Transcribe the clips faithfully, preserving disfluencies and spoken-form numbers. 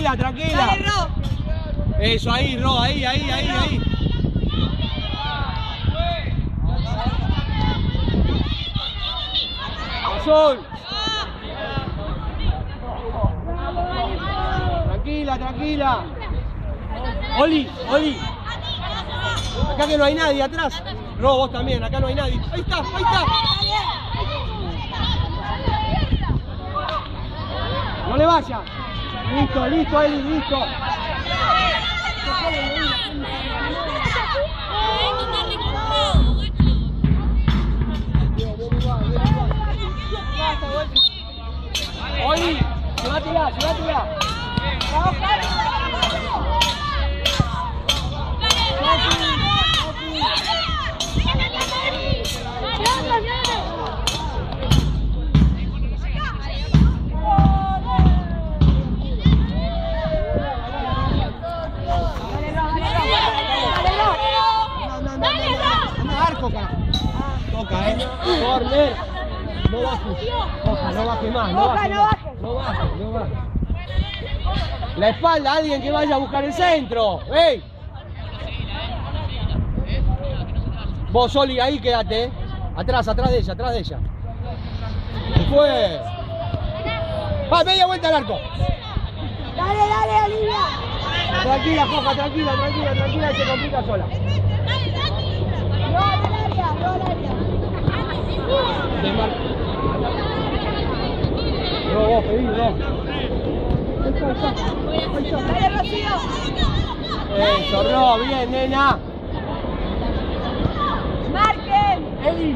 Tranquila, tranquila. Dale, Ro. Eso, ahí, Ro, ahí, ahí, ahí, ahí. Azul. Tranquila, tranquila. Oli, Oli. Acá que no hay nadie atrás. Ro, vos también, acá no hay nadie. Ahí está, ahí está. No le vaya. Listo, listo, Eli, listo. Oli, llévatela, llévatela. Toca, toca, eh. Corner. No bajes. Oja, no baje más. No baje, no baje. No baje, no baje. La espalda, alguien que vaya a buscar el centro. ¡Ey! Vos, Oli, ahí quédate, eh. Atrás, atrás de ella, atrás de ella. Se fue. Va, media vuelta al arco. Dale, dale, Olivia. Tranquila, Joja, tranquila, tranquila, tranquila, se complica sola. No, al área, no al área. No, vos, pedí, no. Dale, Rocío. Eso, Ro, bien, nena. Marquen. Eli.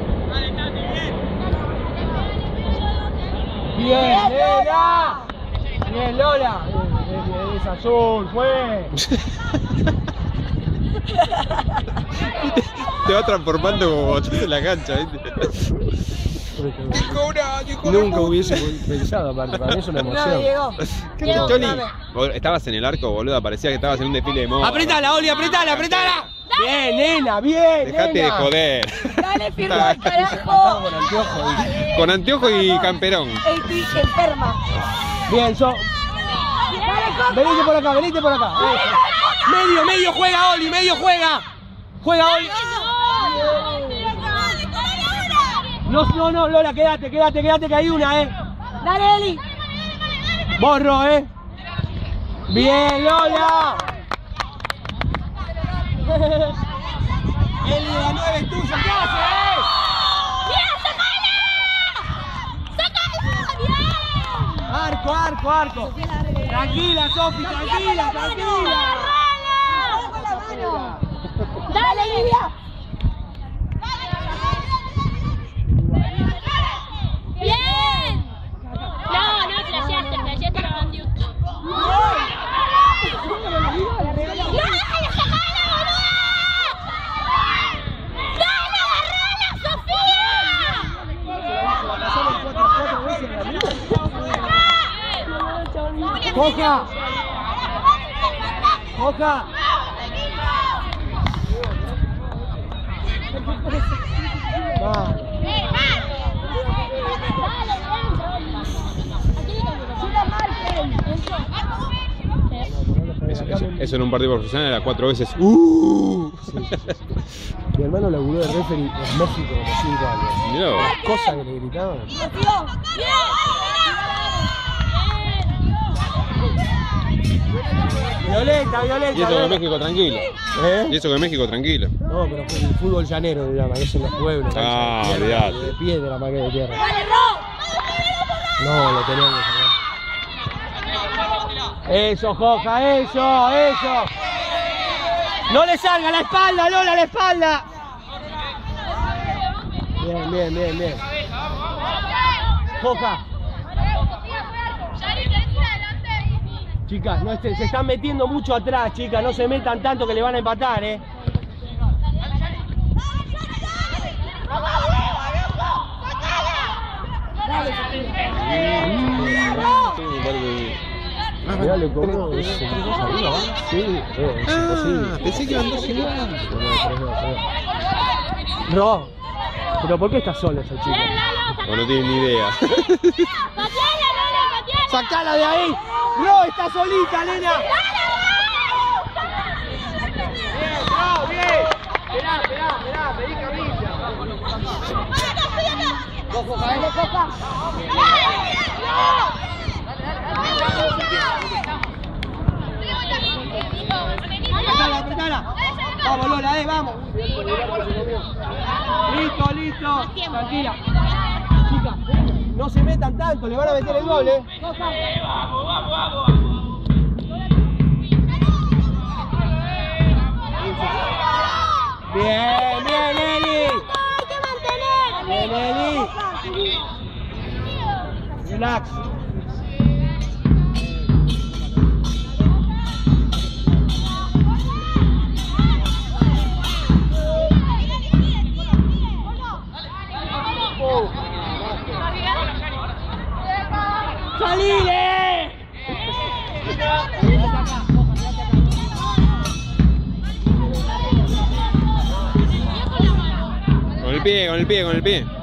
Bien, nena. Bien, Lola. Es azul, fue. Te va transformando como botón en la cancha, ¿viste? Nunca hubiese pensado, aparte, para mí es una emoción. No, llegó. Llegó, Tony, dame. vos estabas en el arco, boludo, parecía que estabas en un desfile de moda. Apretala, Oli, apretala, apretala. Bien, nena, bien, Dejate nena. de joder. Dale, firma, carajo. Con anteojos. Con anteojo y camperón. Estoy enferma. Bien, so. Venite por acá, venite por acá. Medio, medio juega, Oli, medio juega. Juega, Oli. No, no, no, Lola, quédate, quédate, quédate, que hay una, eh. Dale, Eli. Borro, eh. Bien, Lola. Eli, la nueve es tuya, ¿qué hace, eh? ¡Bien, sacala! ¡Sacala! ¡Bien! Arco, arco, arco. Tranquila, Sofi, tranquila, tranquila. ¡Dale, Olivia! ¡Bien! No, no, flasheaste, flasheaste la bandió. ¡No, déjala sacarla, boluda! ¡Dale, agarrala, Sofía! Coja. Coja. Va. Eso, eso, eso en un partido profesional era cuatro veces. ¡Uh! Sí, sí, sí. Mi hermano laburó de referee en México como cinco años. Mirá vos. Cosas que le gritaban. Violeta, Violeta. Y eso que México tranquilo. ¿Eh? Y eso que México tranquilo. No, pero fue el fútbol llanero, se llama, que es en los pueblos. Ah, cancha de tierra, olvidate. de piedra más que de tierra. ¡Dale, Ro! No, lo teníamos que sacar. Eso, Joja, eso, eso. No le salga la espalda, Lola, la espalda. Bien, bien, bien, bien. Joja. Chicas, no este, se están metiendo mucho atrás, chicas, no se metan tanto que le van a empatar, eh. Mirale cómo es. Sí, eh, es imposible. Pensé que iban dos igual. No, pero ¿por qué estás solo esa chica? O no tienen ni idea. ¡Pateala, Lola, pateala! Sacala de ahí. No, está solita, nena. Bien, bravo, bien. Esperá, esperá, esperá, pedí camilla. Cojo, Jael. Apretala, apretala. Vamos, Lola, eh, vamos. Listo, listo. Tranquila. Chica, no se metan tanto, le van a meter el gol, eh. Vamos, vamos, vamos. Bien, bien, Eli. Hay que mantener. Bien, Eli. Relax. ¡Salile! Con el pie, con el pie, con el pie.